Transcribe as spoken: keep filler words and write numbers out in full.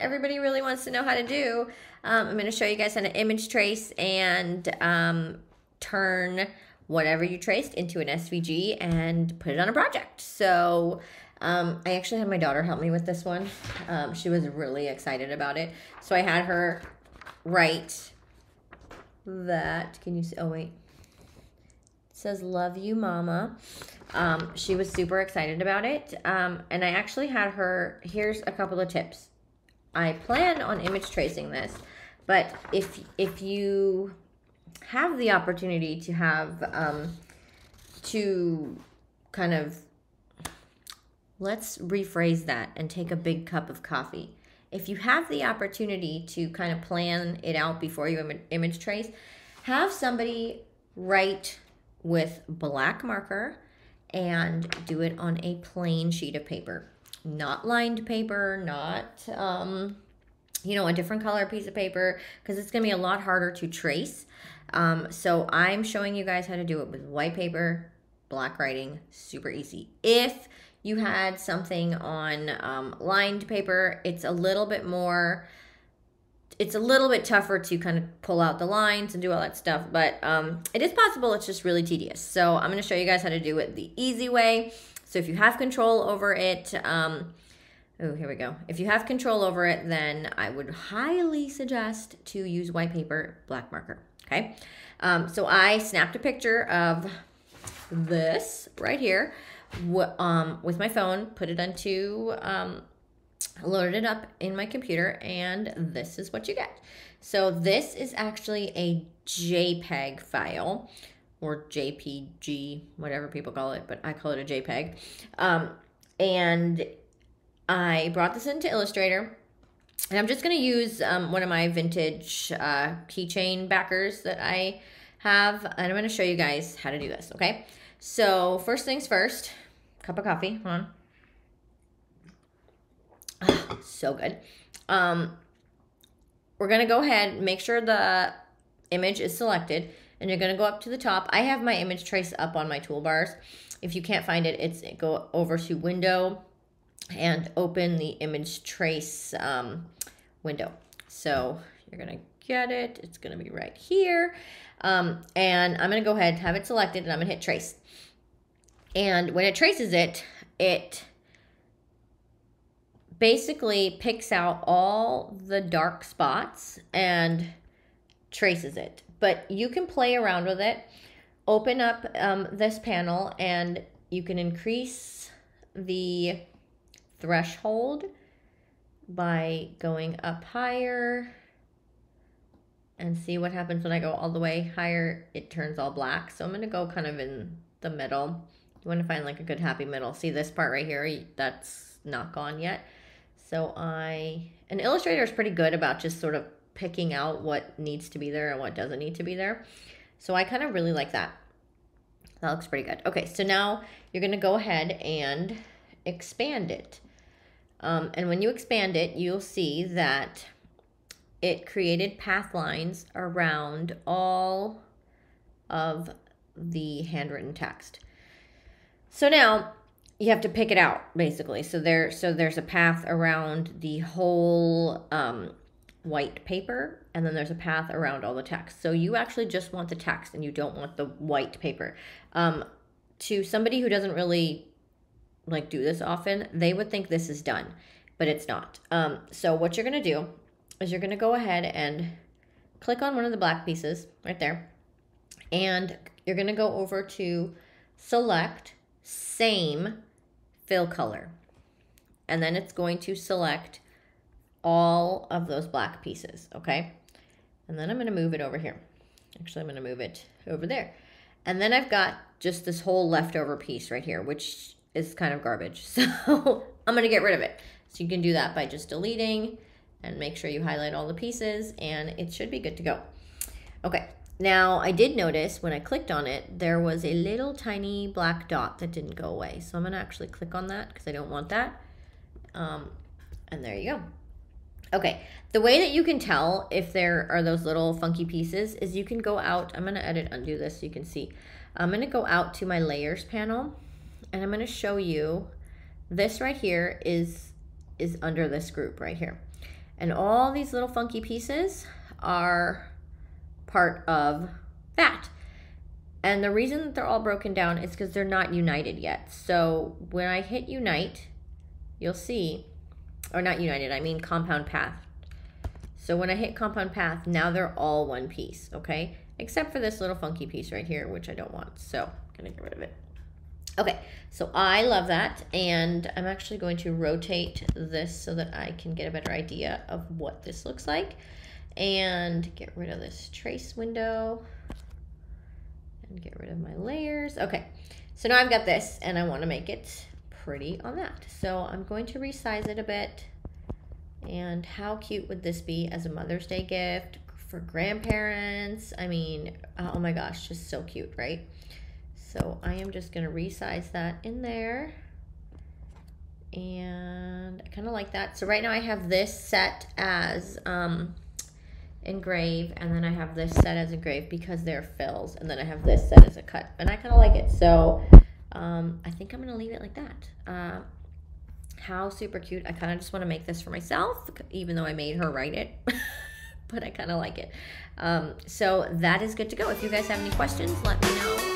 everybody really wants to know how to do. Um, I'm going to show you guys how to image trace and um, turn whatever you traced into an S V G and put it on a project. So um, I actually had my daughter help me with this one. Um, she was really excited about it. So I had her write that. Can you see? Oh, wait. It says, love you, mama. Um, she was super excited about it. Um, and I actually had her, here's a couple of tips. I plan on image tracing this, but if if you have the opportunity to have um, to kind of, let's rephrase that and take a big cup of coffee. If you have the opportunity to kind of plan it out before you im image trace, have somebody write with black marker and do it on a plain sheet of paper. Not lined paper, not, um, you know, a different color piece of paper, because it's going to be a lot harder to trace. Um, so I'm showing you guys how to do it with white paper, black writing, super easy. If you had something on um, lined paper, it's a little bit more, it's a little bit tougher to kind of pull out the lines and do all that stuff, but um, it is possible. It's just really tedious. So I'm going to show you guys how to do it the easy way. So if you have control over it, um, oh, here we go. If you have control over it, then I would highly suggest to use white paper, black marker, okay? Um, so I snapped a picture of this right here um, with my phone, put it onto, um, loaded it up in my computer, and this is what you get. So this is actually a JPEG file, or J P G, whatever people call it, but I call it a JPEG. Um, and I brought this into Illustrator, and I'm just gonna use um, one of my vintage uh, keychain backers that I have, and I'm gonna show you guys how to do this, okay? So first things first, cup of coffee, hold on. Oh, so good. Um, we're gonna go ahead, make sure the image is selected, and you're going to go up to the top. I have my image trace up on my toolbars. If you can't find it, it's go over to Window and open the image trace um, window. So you're going to get it. It's going to be right here. Um, and I'm going to go ahead, have it selected, and I'm going to hit Trace. And when it traces it, it basically picks out all the dark spots and traces it. But you can play around with it. Open up um, this panel, and you can increase the threshold by going up higher, and see what happens when I go all the way higher. It turns all black. So I'm going to go kind of in the middle. You want to find like a good happy middle. See this part right here? That's not gone yet. So I, and Illustrator is pretty good about just sort of picking out what needs to be there and what doesn't need to be there. So I kind of really like that. That looks pretty good. Okay, so now you're gonna go ahead and expand it. Um, and when you expand it, you'll see that it created path lines around all of the handwritten text. So now you have to pick it out, basically. So there, so there's a path around the whole um, white paper, and then there's a path around all the text. So you actually just want the text and you don't want the white paper. Um, to somebody who doesn't really like do this often, they would think this is done, but it's not. Um, so what you're gonna do is you're gonna go ahead and click on one of the black pieces right there, and you're gonna go over to select same fill color, and then it's going to select all of those black pieces, okay? And then I'm gonna move it over here. Actually, I'm gonna move it over there. And then I've got just this whole leftover piece right here, which is kind of garbage. So I'm gonna get rid of it. So you can do that by just deleting, and make sure you highlight all the pieces, and it should be good to go. Okay, now I did notice when I clicked on it, there was a little tiny black dot that didn't go away. So I'm gonna actually click on that because I don't want that. Um, and there you go. Okay, the way that you can tell if there are those little funky pieces is you can go out. I'm going to edit undo this so you can see. I'm going to go out to my layers panel, and I'm going to show you this right here is is under this group right here. And all these little funky pieces are part of that. And the reason that they're all broken down is because they're not united yet. So when I hit unite, you'll see, or not united, I mean compound path. So when I hit compound path, now they're all one piece, okay? Except for this little funky piece right here, which I don't want. So I'm gonna get rid of it. Okay, so I love that. And I'm actually going to rotate this so that I can get a better idea of what this looks like. And get rid of this trace window. And get rid of my layers. Okay, so now I've got this and I want to make it pretty on that. So I'm going to resize it a bit. And how cute would this be as a Mother's Day gift for grandparents? I mean, oh my gosh, just so cute, right? So I am just going to resize that in there. And I kind of like that. So right now I have this set as um, engrave, and then I have this set as engrave because they're fills, and then I have this set as a cut, and I kind of like it. So um, I think I'm going to leave it like that. Uh, how super cute. I kind of just want to make this for myself, even though I made her write it. But I kind of like it. Um, so that is good to go. If you guys have any questions, let me know.